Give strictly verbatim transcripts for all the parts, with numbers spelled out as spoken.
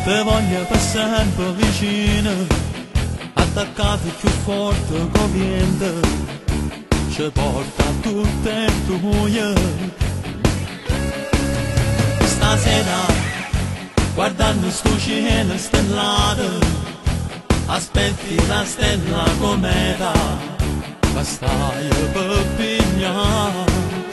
te voglio per sempre vicino, attaccati più forte che vento, ci porta a tutte e due. Stasera, guardando sto cielo stellato, aspetti la stella cometa, ma stai per pigliare.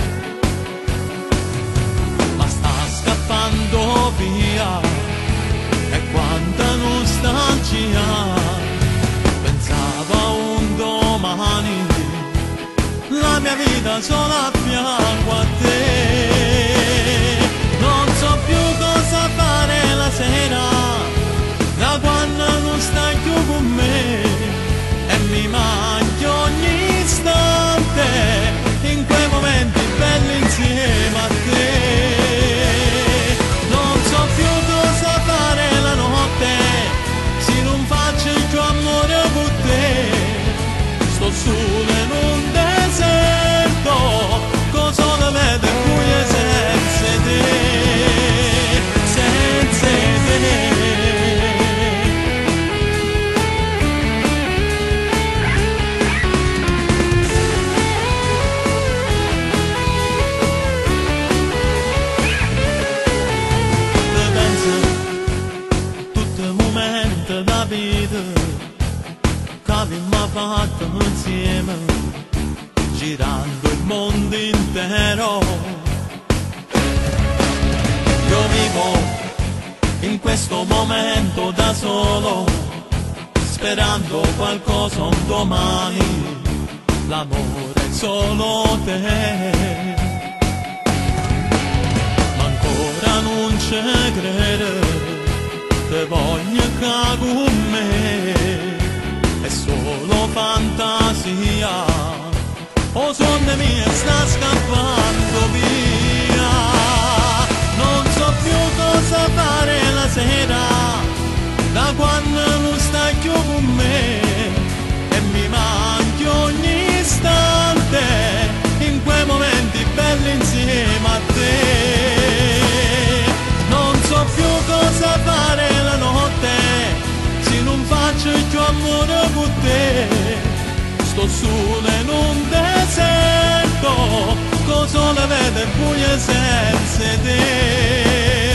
Ma sta scappando via, e quanta nostalgia, pensavo a un domani, la mia vita solo a fianco a te. Non so più cosa fare la sera, da quando non stai più con me, e mi manchi ogni istante, in quei momenti belli insieme a te. Non so più cosa fare la notte, se non faccio più amore con te. Sto solo in un deserto, cosa lo vedo qui senza te, senza te. Da vita che abbiamo fatto insieme, girando il mondo intero. Io vivo in questo momento da solo, sperando qualcosa un domani, l'amore è solo te. Ma ancora non ci credo, te voglio che con me, è solo fantasia, o sonno mia sta scappando via. Non so più cosa fare la sera, da quando non stai più con me, e mi manchi ogni istante, in quei momenti belli insieme a te. Non so più cosa fare la notte, se non faccio più amore con te. Sto solo in un deserto, cosa la vede buia senza te.